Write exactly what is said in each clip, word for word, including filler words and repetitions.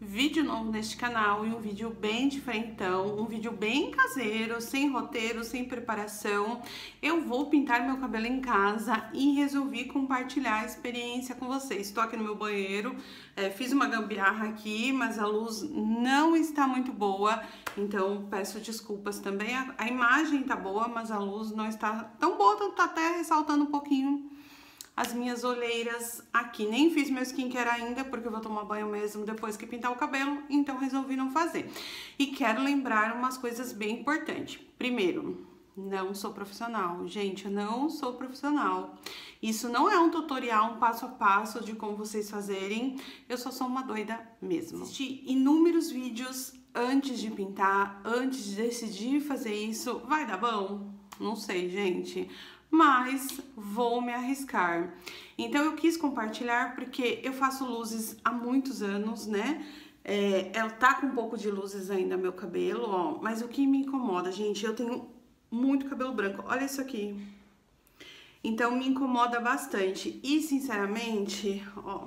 Vídeo novo neste canal e um vídeo bem diferentão, um vídeo bem caseiro, sem roteiro, sem preparação. Eu vou pintar meu cabelo em casa e resolvi compartilhar a experiência com vocês. Estou aqui no meu banheiro, é, fiz uma gambiarra aqui, mas a luz não está muito boa, então peço desculpas também. A, a imagem tá boa, mas a luz não está tão boa, então tá até ressaltando um pouquinho as minhas olheiras aqui. Nem fiz meu skincare ainda, porque eu vou tomar banho mesmo depois que pintar o cabelo, então resolvi não fazer. E quero lembrar umas coisas bem importantes. Primeiro, não sou profissional. Gente, eu não sou profissional. Isso não é um tutorial, um passo a passo de como vocês fazerem. Eu só sou uma doida mesmo. Assisti inúmeros vídeos antes de pintar, antes de decidir fazer isso. Vai dar bom? Não sei, gente, mas vou me arriscar. Então eu quis compartilhar porque eu faço luzes há muitos anos, né? É, ela tá com um pouco de luzes ainda meu cabelo, ó. Mas o que me incomoda, gente, eu tenho muito cabelo branco. Olha isso aqui. Então me incomoda bastante. E sinceramente, ó.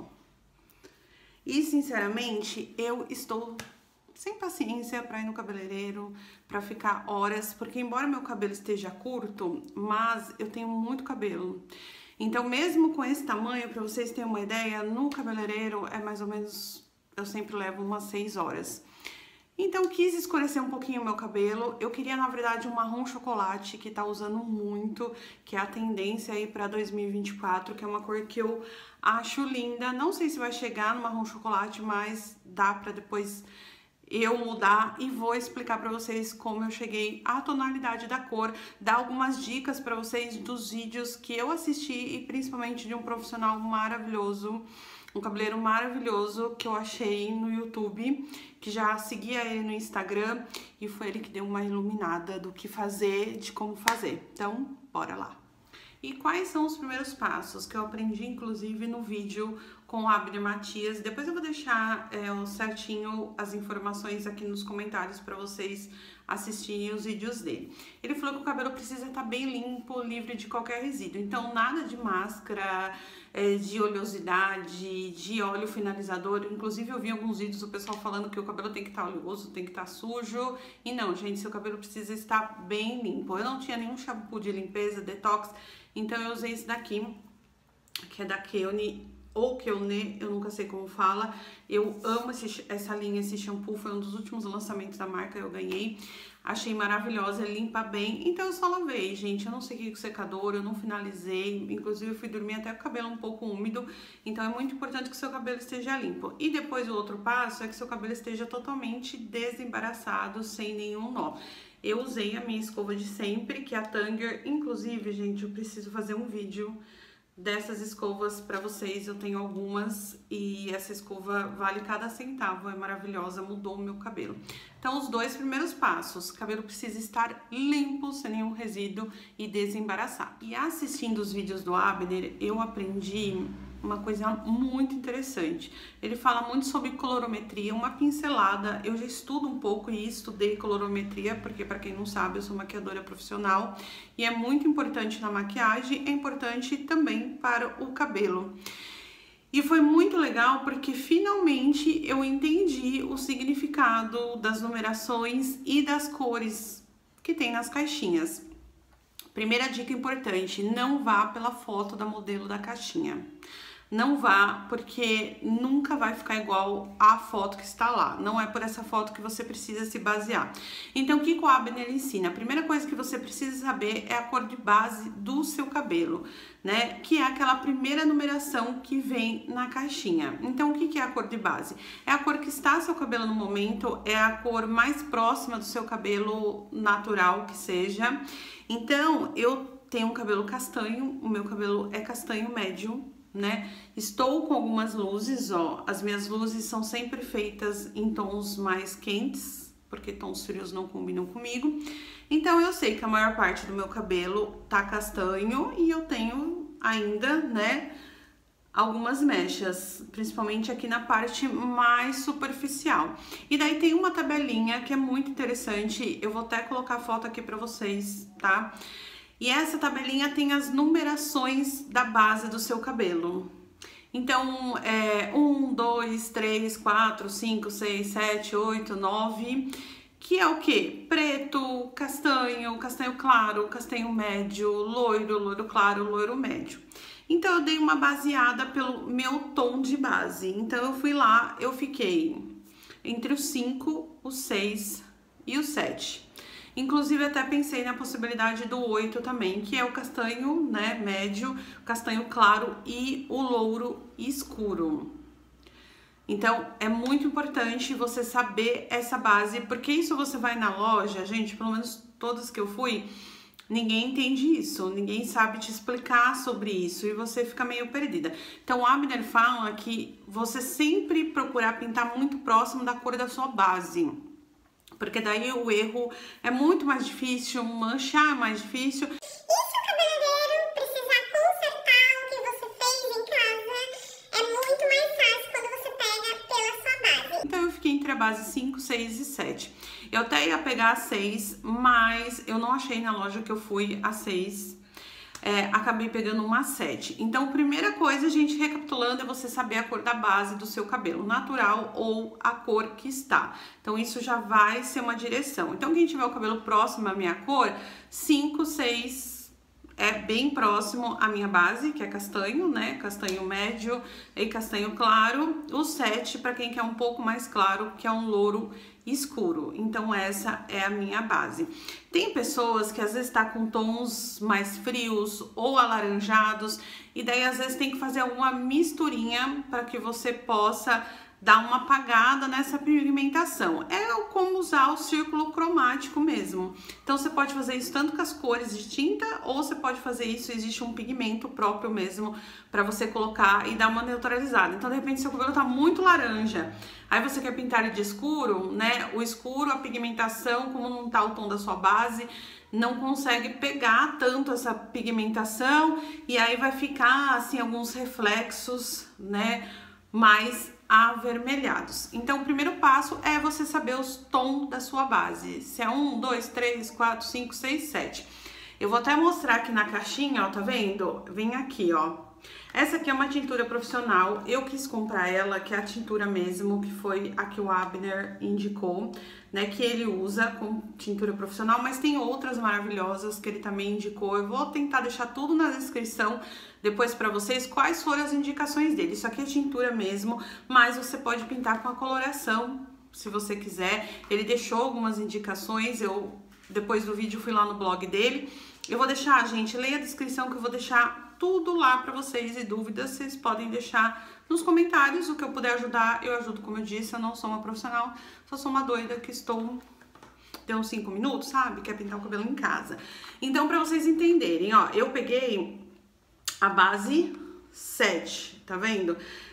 E sinceramente, eu estou sem paciência para ir no cabeleireiro, para ficar horas, porque embora meu cabelo esteja curto, mas eu tenho muito cabelo. Então, mesmo com esse tamanho, para vocês terem uma ideia, no cabeleireiro é mais ou menos, eu sempre levo umas seis horas. Então, quis escurecer um pouquinho o meu cabelo. Eu queria, na verdade, um marrom chocolate, que tá usando muito, que é a tendência aí pra dois mil e vinte e quatro, que é uma cor que eu acho linda. Não sei se vai chegar no marrom chocolate, mas dá pra depois eu mudar e vou explicar para vocês como eu cheguei à tonalidade da cor, dar algumas dicas para vocês dos vídeos que eu assisti e principalmente de um profissional maravilhoso, um cabeleireiro maravilhoso que eu achei no YouTube, que já seguia ele no Instagram e foi ele que deu uma iluminada do que fazer, de como fazer. Então, bora lá! E quais são os primeiros passos que eu aprendi, inclusive, no vídeo com o Abner Matias? Depois eu vou deixar é, certinho as informações aqui nos comentários para vocês assistirem os vídeos dele. Ele falou que o cabelo precisa estar bem limpo, livre de qualquer resíduo. Então, nada de máscara, é, de oleosidade, de óleo finalizador. Inclusive, eu vi alguns vídeos do pessoal falando que o cabelo tem que estar oleoso, tem que estar sujo. E não, gente, seu cabelo precisa estar bem limpo. Eu não tinha nenhum shampoo de limpeza, detox, então eu usei esse daqui, que é da Keone, ou Keone, eu nunca sei como fala. Eu amo esse, essa linha, esse shampoo, foi um dos últimos lançamentos da marca, eu ganhei. Achei maravilhosa, ele limpa bem, então eu só lavei, gente. Eu não sei o que com secador, eu não finalizei, inclusive eu fui dormir até com o cabelo um pouco úmido, então é muito importante que o seu cabelo esteja limpo. E depois o outro passo é que seu cabelo esteja totalmente desembaraçado, sem nenhum nó. Eu usei a minha escova de sempre, que é a Tanger. Inclusive, gente, eu preciso fazer um vídeo dessas escovas pra vocês. Eu tenho algumas e essa escova vale cada centavo, é maravilhosa, mudou o meu cabelo. Então, os dois primeiros passos: o cabelo precisa estar limpo, sem nenhum resíduo e desembaraçar. E assistindo os vídeos do Abner, eu aprendi uma coisa muito interessante. Ele fala muito sobre colorometria, uma pincelada. Eu já estudo um pouco e estudei colorometria, porque para quem não sabe, eu sou maquiadora profissional e é muito importante na maquiagem, é importante também para o cabelo. E foi muito legal porque finalmente eu entendi o significado das numerações e das cores que tem nas caixinhas. Primeira dica importante: não vá pela foto da modelo da caixinha. Não vá, porque nunca vai ficar igual à foto que está lá. Não é por essa foto que você precisa se basear. Então, o que o Abner ensina? A primeira coisa que você precisa saber é a cor de base do seu cabelo, né? Que é aquela primeira numeração que vem na caixinha. Então, o que é a cor de base? É a cor que está seu cabelo no momento, é a cor mais próxima do seu cabelo natural que seja. Então, eu tenho um cabelo castanho, o meu cabelo é castanho médio, né? Estou com algumas luzes, ó. As minhas luzes são sempre feitas em tons mais quentes, porque tons frios não combinam comigo. Então eu sei que a maior parte do meu cabelo tá castanho e eu tenho ainda, né, algumas mechas, principalmente aqui na parte mais superficial. E daí tem uma tabelinha que é muito interessante, eu vou até colocar a foto aqui pra vocês, tá? E essa tabelinha tem as numerações da base do seu cabelo. Então, é um, dois, três, quatro, cinco, seis, sete, oito, nove, que é o que? Preto, castanho, castanho claro, castanho médio, loiro, loiro claro, loiro médio. Então, eu dei uma baseada pelo meu tom de base. Então, eu fui lá, eu fiquei entre os cinco, os seis e o sete. Inclusive, até pensei na possibilidade do oito também, que é o castanho, né, médio, castanho claro e o louro escuro. Então, é muito importante você saber essa base, porque isso você vai na loja, gente, pelo menos todas que eu fui, ninguém entende isso, ninguém sabe te explicar sobre isso e você fica meio perdida. Então, o Abner fala que você sempre procurar pintar muito próximo da cor da sua base, porque daí o erro é muito mais difícil, manchar é mais difícil. E se o cabeleireiro precisar consertar o que você fez em casa, é muito mais fácil quando você pega pela sua base. Então eu fiquei entre a base cinco, seis e sete. Eu até ia pegar a seis, mas eu não achei na loja que eu fui a seis. É, acabei pegando uma sete. Então, primeira coisa, gente, recapitulando, é você saber a cor da base do seu cabelo, natural ou a cor que está. Então, isso já vai ser uma direção. Então, quem tiver o cabelo próximo à minha cor, cinco, seis é bem próximo à minha base, que é castanho, né? Castanho médio e castanho claro. O sete, para quem quer um pouco mais claro, que é um louro escuro. Então, essa é a minha base. Tem pessoas que às vezes tá com tons mais frios ou alaranjados, e daí às vezes tem que fazer uma misturinha para que você possa dar uma apagada nessa pigmentação. É como usar o círculo cromático mesmo. Então, você pode fazer isso tanto com as cores de tinta, ou você pode fazer isso, existe um pigmento próprio mesmo para você colocar e dar uma neutralizada. Então, de repente, seu cabelo tá muito laranja, aí você quer pintar ele de escuro, né? O escuro, a pigmentação, como não tá o tom da sua base, não consegue pegar tanto essa pigmentação, e aí vai ficar, assim, alguns reflexos, né, mais avermelhados. Então, o primeiro passo é você saber os tons da sua base. Se é um, dois, três, quatro, cinco, seis, sete. Eu vou até mostrar aqui na caixinha, ó, tá vendo? Vem aqui, ó. Essa aqui é uma tintura profissional, eu quis comprar ela, que é a tintura mesmo, que foi a que o Abner indicou, né, que ele usa com tintura profissional, mas tem outras maravilhosas que ele também indicou. Eu vou tentar deixar tudo na descrição depois pra vocês, quais foram as indicações dele. Isso aqui é tintura mesmo, mas você pode pintar com a coloração, se você quiser. Ele deixou algumas indicações, eu depois do vídeo fui lá no blog dele. Eu vou deixar, gente, leia a descrição que eu vou deixar tudo lá pra vocês, e dúvidas vocês podem deixar nos comentários. O que eu puder ajudar, eu ajudo, como eu disse, eu não sou uma profissional, só sou uma doida que estou... Deu uns cinco minutos, sabe? Quer pintar o cabelo em casa. Então, pra vocês entenderem, ó, eu peguei a base sete, tá vendo?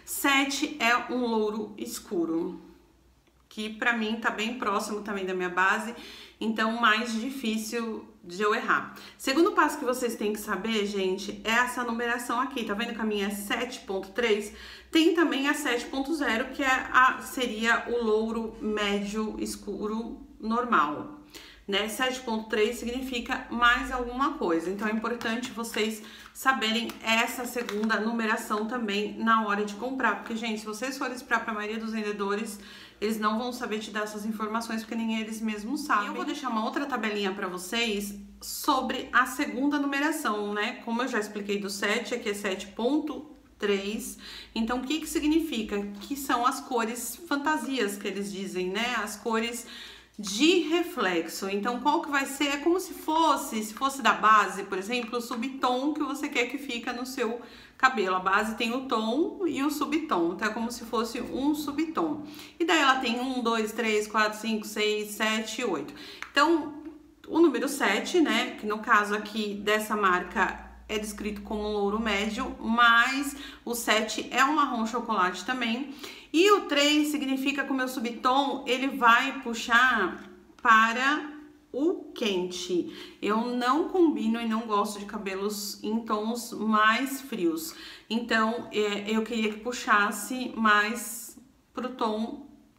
sete é um louro escuro, que pra mim tá bem próximo também da minha base, então mais difícil de eu errar. Segundo passo que vocês têm que saber, gente, é essa numeração aqui, tá vendo que a minha é sete ponto três? Tem também a sete ponto zero, que é a, seria o louro médio escuro normal, né? sete ponto três significa mais alguma coisa, então é importante vocês saberem essa segunda numeração também na hora de comprar, porque, gente, se vocês forem esperar para a maioria dos vendedores, eles não vão saber te dar essas informações, porque nem eles mesmos sabem. Eu vou deixar uma outra tabelinha para vocês sobre a segunda numeração, né? Como eu já expliquei do sete, aqui é sete ponto três. Então, o que que significa? Que são as cores fantasias que eles dizem, né? As cores de reflexo. Então, qual que vai ser? É como se fosse, se fosse da base, por exemplo, o subtom que você quer que fica no seu cabelo. A base tem o tom e o subtom, então é como se fosse um subtom. E daí ela tem um, dois, três, quatro, cinco, seis, sete, oito. Então, o número sete, né, que no caso aqui dessa marca é descrito como um louro médio, mas o sete é um marrom chocolate também. E o três significa que o meu subtom, ele vai puxar para o quente. Eu não combino e não gosto de cabelos em tons mais frios. Então, é, eu queria que puxasse mais pro tom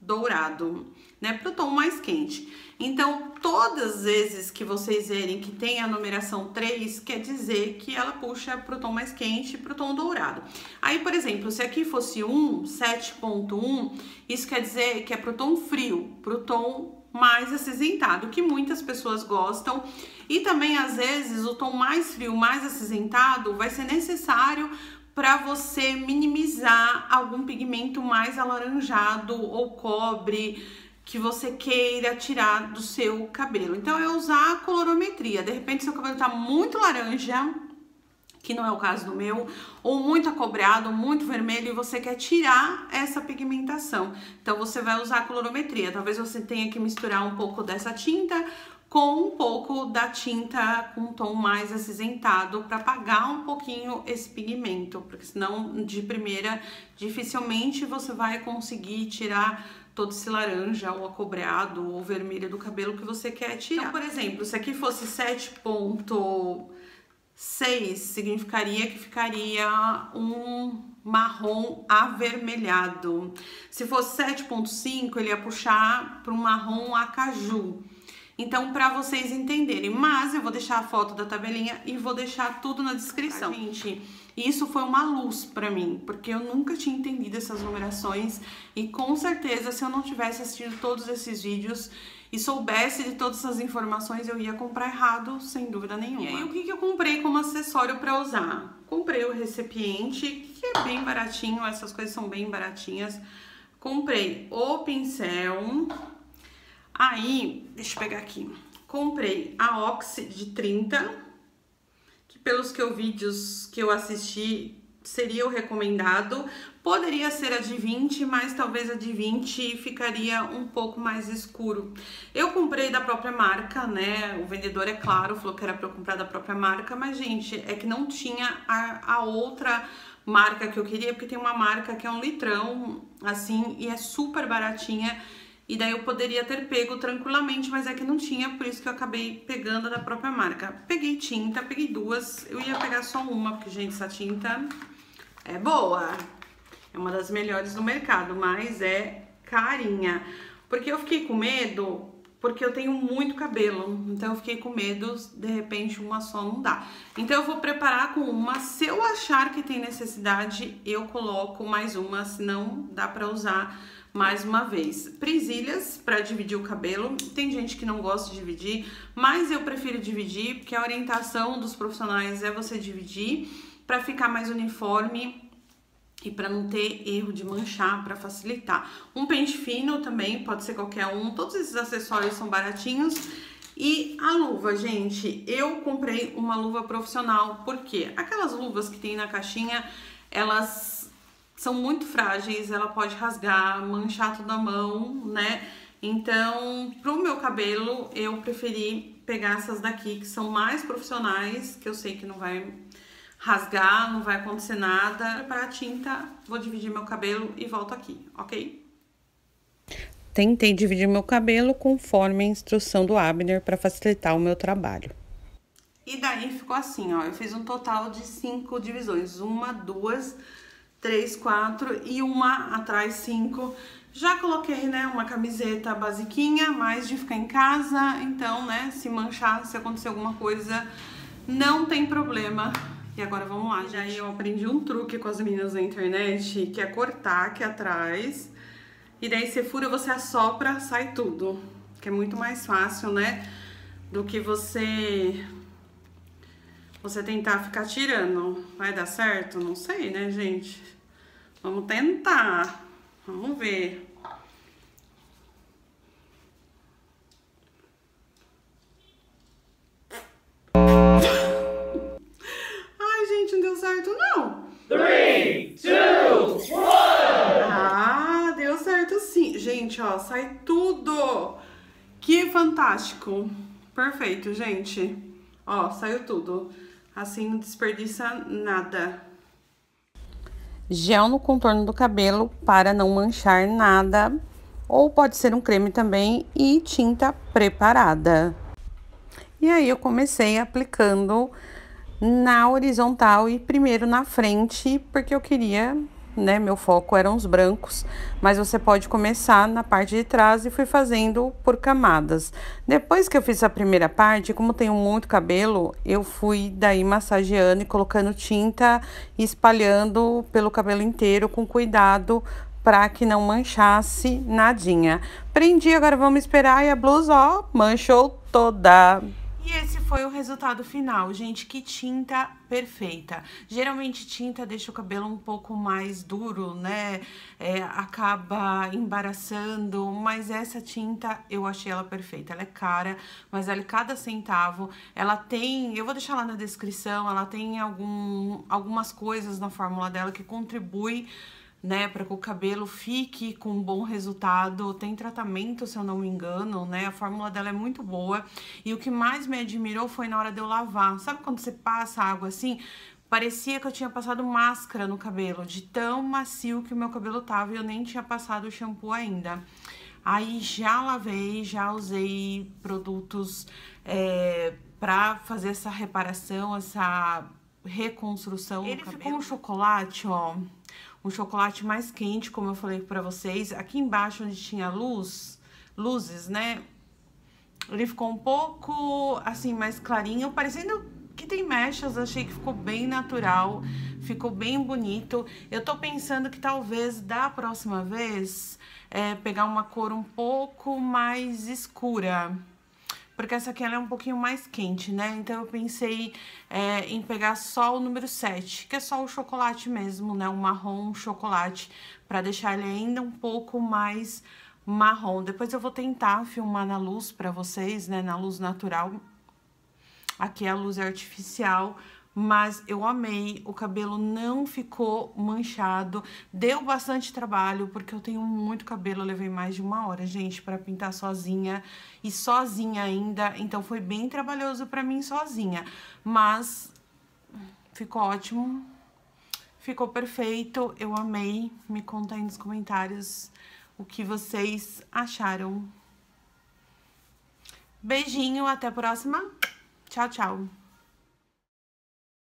dourado, né, pro tom mais quente. Então, todas as vezes que vocês verem que tem a numeração três, quer dizer que ela puxa pro tom mais quente, pro tom dourado. Aí, por exemplo, se aqui fosse um, sete ponto um, isso quer dizer que é pro tom frio, pro tom mais acinzentado, que muitas pessoas gostam. E também, às vezes, o tom mais frio, mais acinzentado, vai ser necessário para você minimizar algum pigmento mais alaranjado ou cobre que você queira tirar do seu cabelo. Então, é usar a colorometria. De repente, seu cabelo tá muito laranja, que não é o caso do meu, ou muito acobreado, muito vermelho, e você quer tirar essa pigmentação. Então, você vai usar a colorometria. Talvez você tenha que misturar um pouco dessa tinta com um pouco da tinta com um tom mais acinzentado para apagar um pouquinho esse pigmento, porque senão de primeira dificilmente você vai conseguir tirar todo esse laranja ou acobreado ou vermelho do cabelo que você quer tirar. Então, por exemplo, se aqui fosse sete ponto seis, significaria que ficaria um marrom avermelhado. Se fosse sete ponto cinco, ele ia puxar para um marrom acaju. Então, para vocês entenderem, mas eu vou deixar a foto da tabelinha e vou deixar tudo na descrição. Ah, gente, isso foi uma luz para mim, porque eu nunca tinha entendido essas numerações e com certeza, se eu não tivesse assistido todos esses vídeos e soubesse de todas essas informações, eu ia comprar errado, sem dúvida nenhuma. E aí, o que que eu comprei como acessório para usar? Comprei o recipiente, que é bem baratinho, essas coisas são bem baratinhas. Comprei o pincel. Aí, deixa eu pegar aqui, comprei a Oxy de trinta, que pelos que eu vídeos que eu assisti seria o recomendado. Poderia ser a de vinte, mas talvez a de vinte ficaria um pouco mais escuro. Eu comprei da própria marca, né? O vendedor, é claro, falou que era para eu comprar da própria marca, mas, gente, é que não tinha a, a outra marca que eu queria, porque tem uma marca que é um litrão, assim, e é super baratinha. E daí eu poderia ter pego tranquilamente, mas é que não tinha, por isso que eu acabei pegando da própria marca. Peguei tinta, peguei duas, eu ia pegar só uma, porque, gente, essa tinta é boa. É uma das melhores do mercado, mas é carinha. Porque eu fiquei com medo, porque eu tenho muito cabelo, então eu fiquei com medo, de repente uma só não dá. Então eu vou preparar com uma, se eu achar que tem necessidade, eu coloco mais uma, senão dá pra usar mais uma vez. Presilhas para dividir o cabelo. Tem gente que não gosta de dividir, mas eu prefiro dividir, porque a orientação dos profissionais é você dividir para ficar mais uniforme e para não ter erro de manchar, para facilitar. Um pente fino também, pode ser qualquer um. Todos esses acessórios são baratinhos. E a luva, gente, eu comprei uma luva profissional, porque aquelas luvas que tem na caixinha, elas são muito frágeis, ela pode rasgar, manchar toda a mão, né? Então, pro meu cabelo, eu preferi pegar essas daqui, que são mais profissionais, que eu sei que não vai rasgar, não vai acontecer nada. Para a tinta, vou dividir meu cabelo e volto aqui, ok? Tentei dividir meu cabelo conforme a instrução do Abner para facilitar o meu trabalho. E daí ficou assim, ó, eu fiz um total de cinco divisões, uma, duas, três, quatro e uma atrás, cinco. Já coloquei, né, uma camiseta basiquinha, mais de ficar em casa, então, né, se manchar, se acontecer alguma coisa, não tem problema. E agora vamos lá, gente. Aí eu aprendi um truque com as meninas na internet, que é cortar aqui atrás, e daí você fura, você assopra, sai tudo, que é muito mais fácil, né, do que você... você tentar ficar tirando. Vai dar certo? Não sei, né, gente? Vamos tentar. Vamos ver. Ai, gente, não deu certo, não. three, two, one! Ah, deu certo sim. Gente, ó, sai tudo. Que fantástico. Perfeito, gente. Ó, saiu tudo. Assim não desperdiça nada. Gel no contorno do cabelo para não manchar nada. Ou pode ser um creme também. E tinta preparada. E aí eu comecei aplicando na horizontal e primeiro na frente, porque eu queria né? Meu foco eram os brancos, mas você pode começar na parte de trás e fui fazendo por camadas. Depois que eu fiz a primeira parte, como tenho muito cabelo, eu fui daí massageando e colocando tinta e espalhando pelo cabelo inteiro com cuidado para que não manchasse nadinha. Prendi, agora vamos esperar e a blusa, ó, manchou toda. E esse foi o resultado final, gente, que tinta perfeita. Geralmente tinta deixa o cabelo um pouco mais duro, né, é, acaba embaraçando, mas essa tinta eu achei ela perfeita. Ela é cara, mas vale cada centavo. Ela tem, eu vou deixar lá na descrição, ela tem algum, algumas coisas na fórmula dela que contribui, né, para que o cabelo fique com um bom resultado. Tem tratamento, se eu não me engano, né, a fórmula dela é muito boa. E o que mais me admirou foi na hora de eu lavar. Sabe quando você passa água assim? Parecia que eu tinha passado máscara no cabelo, de tão macio que o meu cabelo tava, e eu nem tinha passado o shampoo ainda. Aí já lavei, já usei produtos é, pra fazer essa reparação, essa reconstrução. Ele ficou um chocolate, ó, um chocolate mais quente, como eu falei pra vocês. Aqui embaixo, onde tinha luz, luzes, né, ele ficou um pouco, assim, mais clarinho, parecendo que tem mechas. Achei que ficou bem natural, ficou bem bonito. Eu tô pensando que talvez, da próxima vez, é, pegar uma cor um pouco mais escura, porque essa aqui ela é um pouquinho mais quente, né? Então eu pensei é, em pegar só o número sete, que é só o chocolate mesmo, né? O marrom chocolate, pra deixar ele ainda um pouco mais marrom. Depois eu vou tentar filmar na luz pra vocês, né? Na luz natural. Aqui a luz é artificial, mas eu amei. O cabelo não ficou manchado. Deu bastante trabalho, porque eu tenho muito cabelo. Eu levei mais de uma hora, gente, pra pintar sozinha. E sozinha ainda. Então foi bem trabalhoso pra mim sozinha. Mas ficou ótimo. Ficou perfeito. Eu amei. Me conta aí nos comentários o que vocês acharam. Beijinho, até a próxima. Tchau, tchau.